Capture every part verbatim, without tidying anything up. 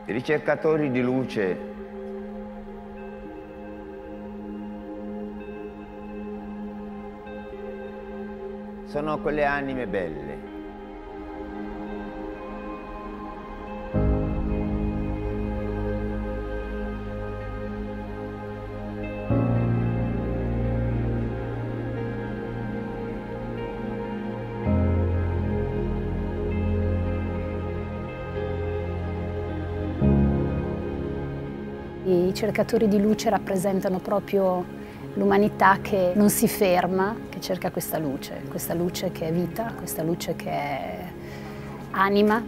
I ricercatori di luce sono quelle anime belle. I cercatori di luce rappresentano proprio l'umanità che non si ferma, che cerca questa luce, questa luce che è vita, questa luce che è anima.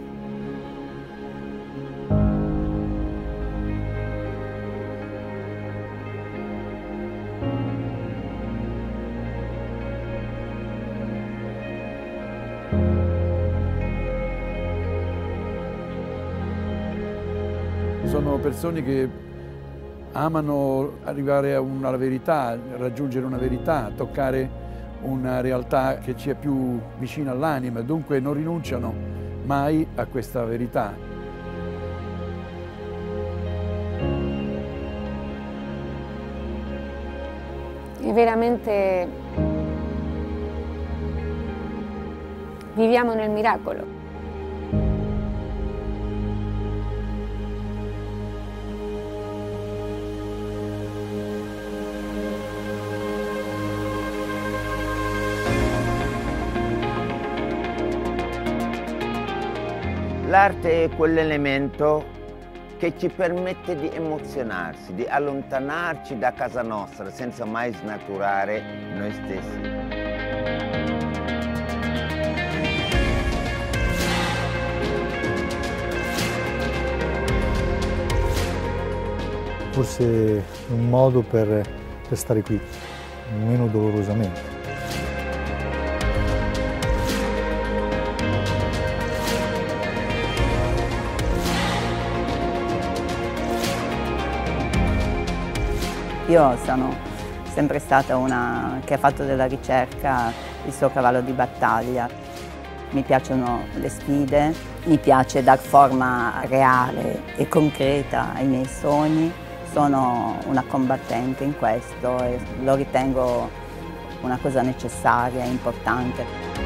Sono persone che amano arrivare a una verità, raggiungere una verità, toccare una realtà che ci è più vicina all'anima, dunque non rinunciano mai a questa verità. E veramente viviamo nel miracolo. L'arte è quell'elemento che ci permette di emozionarsi, di allontanarci da casa nostra senza mai snaturare noi stessi. Forse un modo per, per stare qui, meno dolorosamente. Io sono sempre stata una che ha fatto della ricerca il suo cavallo di battaglia. Mi piacciono le sfide, mi piace dar forma reale e concreta ai miei sogni. Sono una combattente in questo e lo ritengo una cosa necessaria e importante.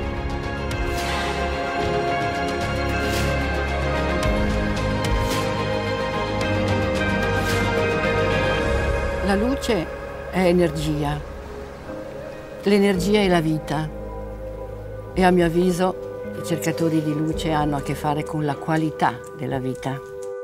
La luce è energia, l'energia è la vita e a mio avviso i cercatori di luce hanno a che fare con la qualità della vita.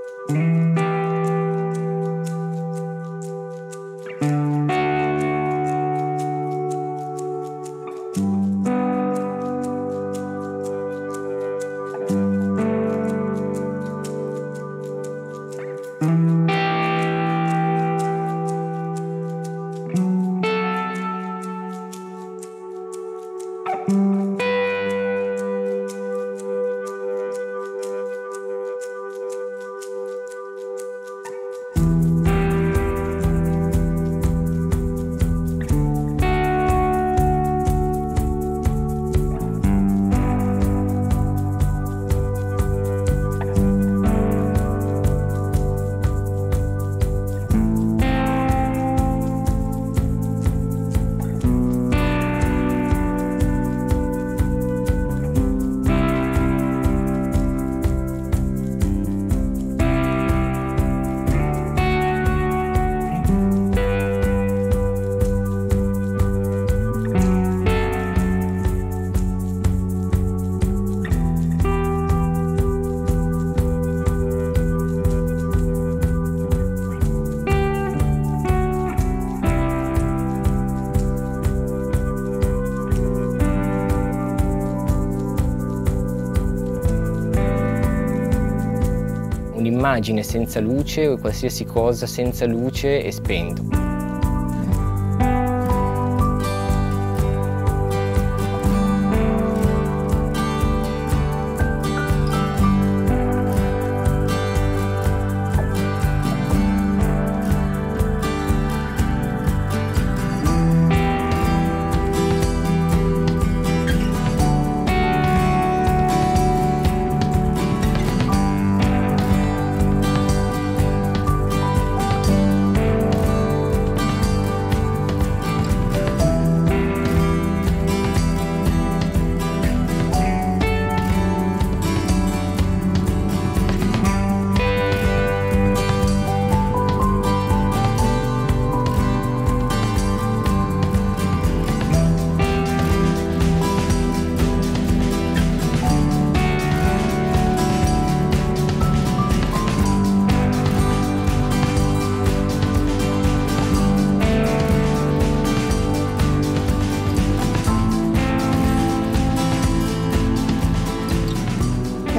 Un'immagine senza luce o qualsiasi cosa senza luce è spento.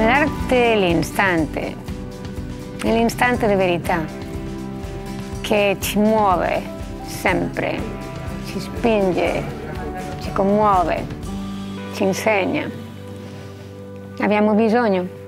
L'arte è l'istante, è l'istante di verità che ci muove sempre, ci spinge, ci commuove, ci insegna. Abbiamo bisogno